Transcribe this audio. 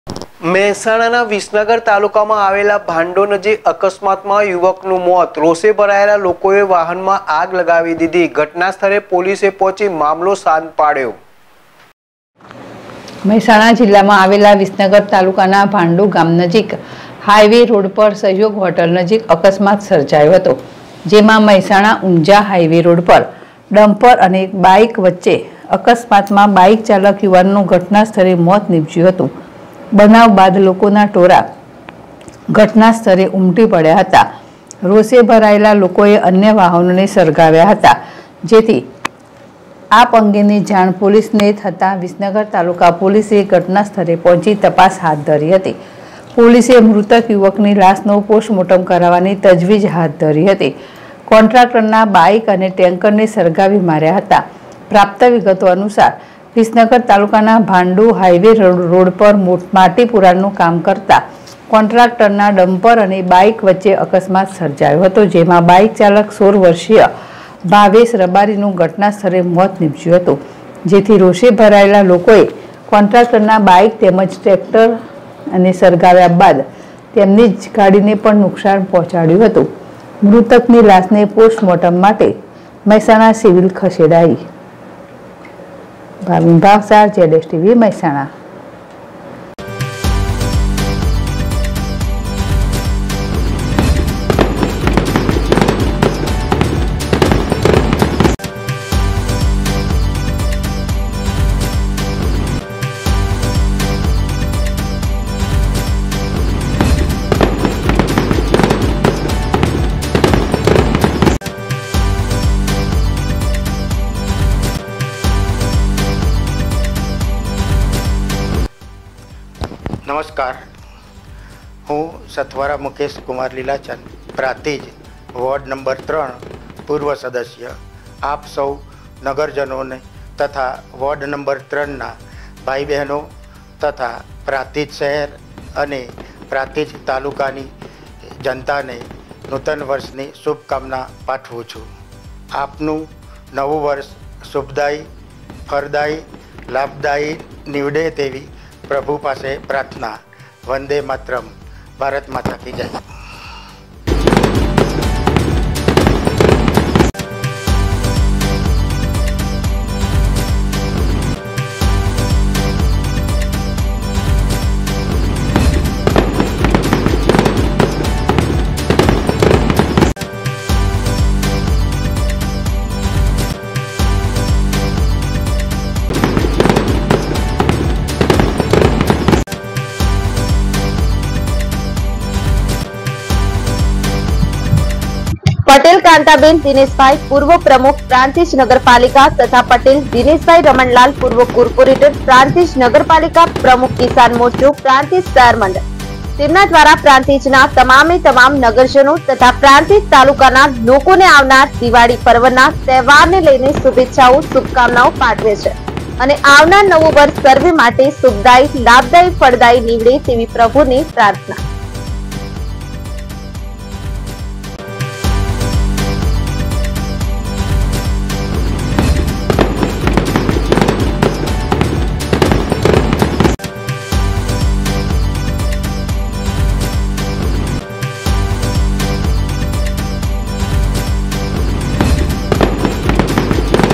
મહેસાણાના વિસનગર તાલુકામાં આવેલા ભાંડો નજીક અકસ્માતમાં યુવકનું મોત. રોષે ભરાયેલા લોકોએ વાહનમાં આગ લગાવી દીધી. ઘટના સ્થળે પોલીસે પહોંચી મામલો શાંત પાડ્યો. મહેસાણા જિલ્લામાં આવેલા વિસનગર તાલુકાના ભાંડુ ગામ નજીક હાઈવે રોડ પર સહયોગ હોટલ નજીક અકસ્માત સર્જાયો હતો, જેમાં મહેસાણા ઊંઝા હાઈવે રોડ પર ડમ્પર અને બાઇક વચ્ચે અકસ્માતમાં બાઇક ચાલક યુવાનનું ઘટના સ્થળે મોત નીપજ્યું હતું. બનાવ બાદ લોકોના ટોળા ઘટના સ્થળે ઉમટી પડ્યા હતા. રોષે ભરાયેલા લોકોએ અન્ય વાહનોને સળગાવ્યા હતા, જેથી આ અંગેની જાણ પોલીસને થતાં વિસનગર તાલુકા પોલીસે ઘટના સ્થળે પહોંચી તપાસ હાથ ધરી હતી. પોલીસે મૃતક યુવકની લાશનો પોસ્ટમોર્ટમ કરાવવાની તજવીજ હાથ ધરી હતી. કોન્ટ્રાક્ટરના બાઇક અને ટેન્કરને સળગાવી માર્યા હતા. પ્રાપ્ત વિગતો અનુસાર વિસનગર તાલુકાના ભાંડુ હાઈવે રોડ પર માટી પુરાણનું કામ કરતા કોન્ટ્રાક્ટરના ડમ્પર અને બાઇક વચ્ચે અકસ્માત સર્જાયો હતો, જેમાં બાઇક ચાલક 16 વર્ષીય ભાવેશ રબારીનું ઘટના સ્થળે મોત નીપજ્યું હતું. જેથી રોષે ભરાયેલા લોકોએ કોન્ટ્રાક્ટરના બાઇક તેમજ ટ્રેક્ટર અને સળગાવ્યા બાદ તેમની જ ગાડીને પણ નુકસાન પહોંચાડ્યું હતું. મૃતકની લાશને પોસ્ટમોર્ટમ માટે મહેસાણા સિવિલ ખસેડાઈ. ભાવિન ભાવસાર, ZSTV મહેસાણા. નમસ્કાર, હું સથવારા મુકેશ કુમાર લીલાચંદ, પ્રાંતિજ વોર્ડ નંબર 3 પૂર્વ સદસ્ય. આપ સૌ નગરજનોને તથા વોર્ડ નંબર 3ના ભાઈ બહેનો તથા પ્રાંતિજ શહેર અને પ્રાંતિજ તાલુકાની જનતાને નૂતન વર્ષની શુભકામના પાઠવું છું. આપનું નવું વર્ષ શુભદાયી, ફળદાયી, લાભદાયી નીવડે તેવી પ્રભુ પાસે પ્રાર્થના. વંદે માતરમ. ભારત માતા કી જય. પટેલ કાંતાબેન દિનેશભાઈ, પૂર્વ પ્રમુખ પ્રાંતિજ નગરપાલિકા તથા પટેલ દિનેશભાઈ રમણલાલ, પૂર્વ કોર્પોરેટર પ્રાંતિજ નગરપાલિકા પ્રમુખ, કિસાન મોરચો પ્રાંતિજ શહેર મંડળ, તેમના દ્વારા પ્રાંતિજના તમામ નગરજનો તથા પ્રાંતિજ તાલુકાના લોકોને આવનાર દિવાળી પર્વના તહેવારને લઈને શુભેચ્છાઓ, શુભકામનાઓ પાઠવે છે અને આવનાર નવું વર્ષ સર્વે માટે શુભદાયી, લાભદાયી, ફળદાયી નીવડે તેવી પ્રભુની પ્રાર્થના.